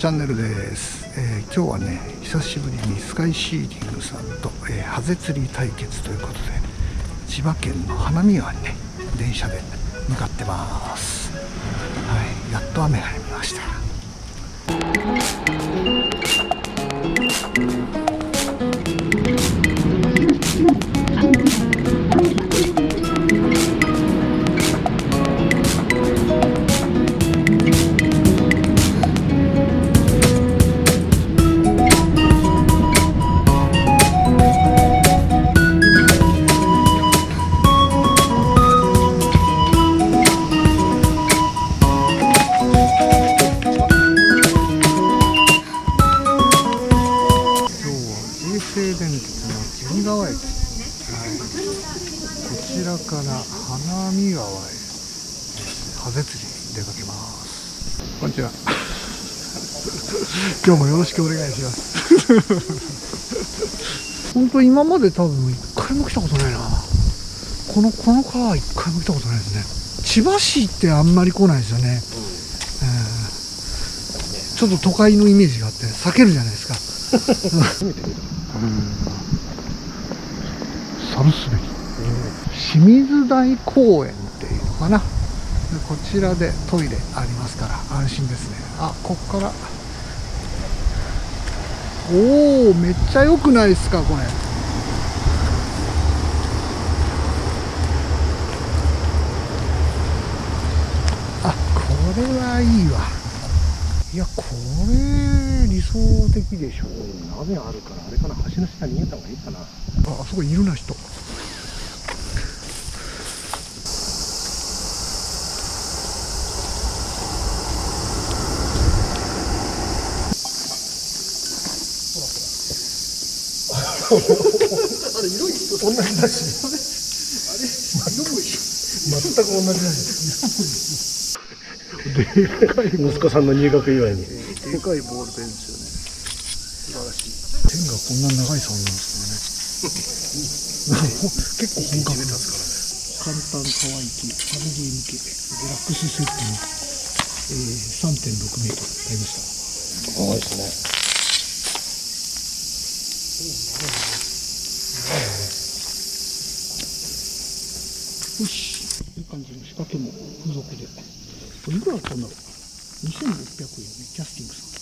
チャンネルです。今日はね、久しぶりにスカイシーディングさんと、ハゼ釣り対決ということで、千葉県の花見川にね、電車で向かってます。はい、やっと雨が降りました。神川駅、こちらから花見川へハゼ釣り出かけます。こんにちは。今日もよろしくお願いします。本当今まで多分一回も来たことないな。この川一回も来たことないですね。千葉市ってあんまり来ないですよね。ちょっと都会のイメージがあって避けるじゃないですか。サルスベリ、清水台公園っていうのかな。こちらでトイレありますから安心ですね。あ、こっから、おお、めっちゃ良くないですかこれ。あ、これはいいわ。いや、これ理想的でしょ。 雨あるからあれかな、橋の下に逃げた方がいいかな。 あそこいるな人。あれ色同じだし、あれ色も一緒、 全く同じだし。でかい息子さんの入学祝いに。 でかいボールペンですよね。素晴らしい。ペンがこんな長いサウンドなんですからね。結構本格的ですからね。簡単可愛いファミリー向けデラックスセットに、3.6 メートル買いました。 可愛いですね。 よし、いい感じの仕掛けも付属で。これいくらだったんだろう。2600円ね、キャスティングさん。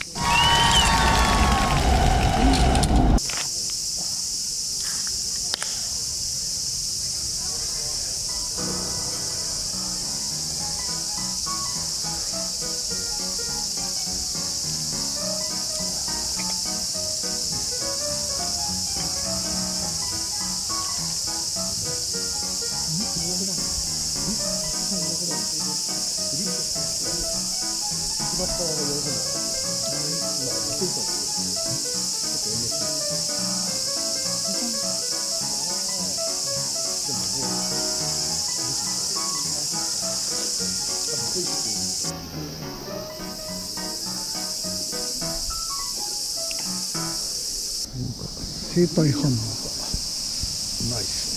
生体反応がないですね。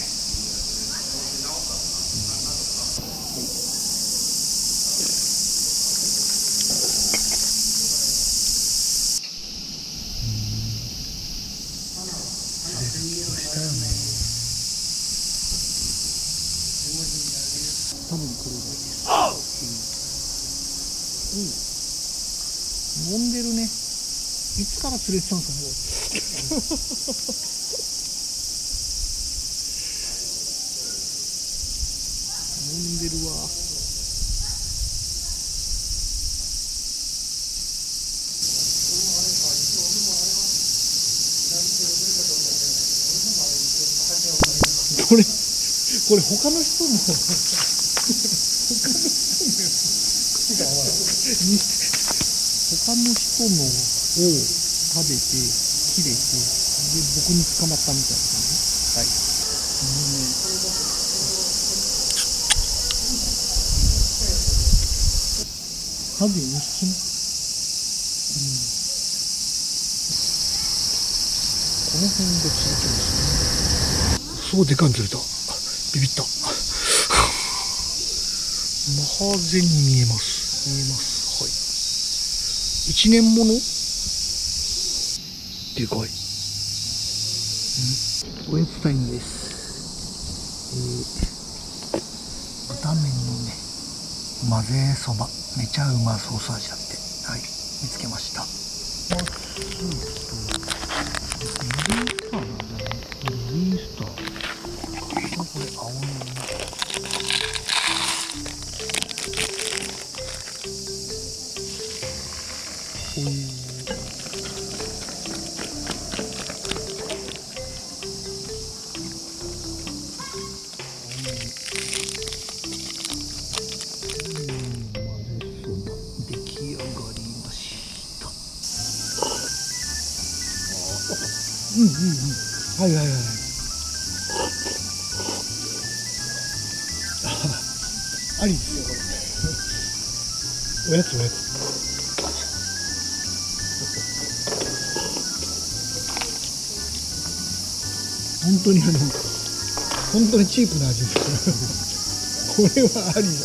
したよね。多分これがいいです。揉んでるね。いつから釣れてたんですかね。揉んでるわ。これ他の人も他の人のを食べて切れて、で僕に捕まったみたいな感じ。はい。ハゼ2匹目。この辺で釣れてますね。そうでかん釣れた。ビビった。マハゼに見えます。はい。1年ものでかい。おやつタイムです。豚麺のね混ぜそば、めちゃうまソース味だって。はい、見つけました。スープとベビースターなんじゃない？ベビースター。これ青のり。お湯。はいはいはい。ありですよこれ。おやつおやつ。本当に本当にチープな味です。これはありだよ。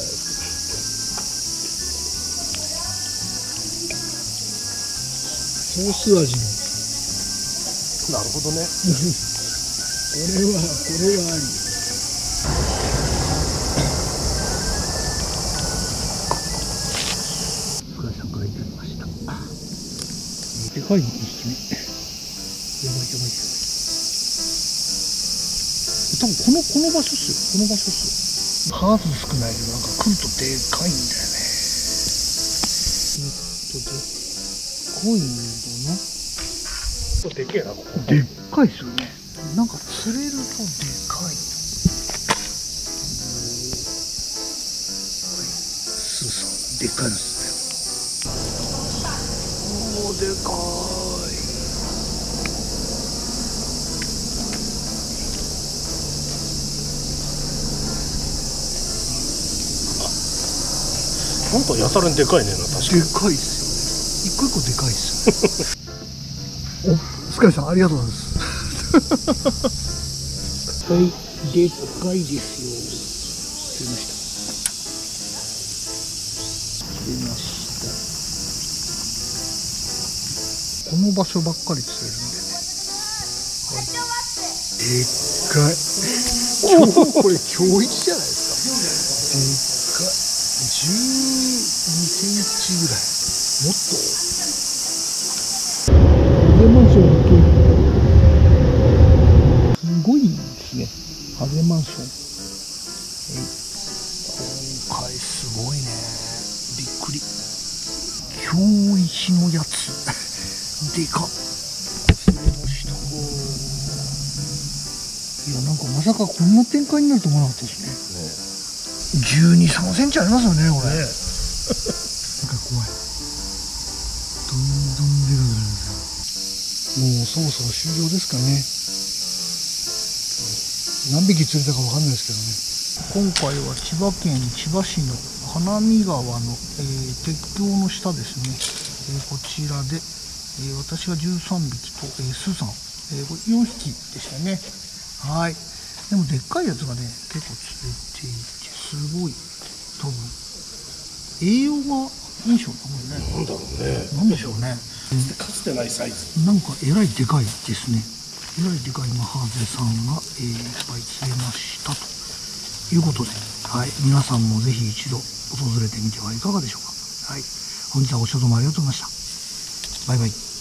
ソース味の。 なるほどね。 これはあり。福田さんからいただきました。でかいの2匹目。やばい。多分この場所っすよ。この場所っすよ。数少ないけどなんか来るとでかいんだよね。でかいんだな。 でけえな、ここ。 でっかいですよね。なんか釣れるとでかい。スーさん、でっかいのですね。おお、でかい。 なんかやたらにでかいねんな、確かに。 でかいっすよね。一個一個でかいっすよ。お、スカイさんありがとうございます。はい、でっかいですよ。釣れました。この場所ばっかり釣れるんでね。はい、でっかい。これ今日一じゃないですか。でっかい。12センチぐらい。もっと。ハゼマンションのトイレ。すごいですね。ハゼマンション。今回すごいね。びっくり。今日一のやつ。でかっ。釣れました。いや、なんかまさかこんな展開になると思わなかったですね。12、3センチありますよね、これ。なんか怖い。どんどんでかくなるんですよ。もうそろそろ終了ですかね。何匹釣れたかわかんないですけどね。今回は千葉県千葉市の花見川の、鉄橋の下ですね。こちらで、私が13匹と、スーさん、これ4匹でしたね。はい。でもでっかいやつがね、結構釣れていて、すごい、多分、栄養がいいんでしょうね。 なんだろうね。 なんでしょうね。 かつてないサイズ。 なんかえらいでかいですね。えらいでかいマハゼさんが、いっぱい釣れましたということで、はい、皆さんもぜひ一度訪れてみてはいかがでしょうか。はい、本日はご視聴どうもありがとうございました。バイバイ。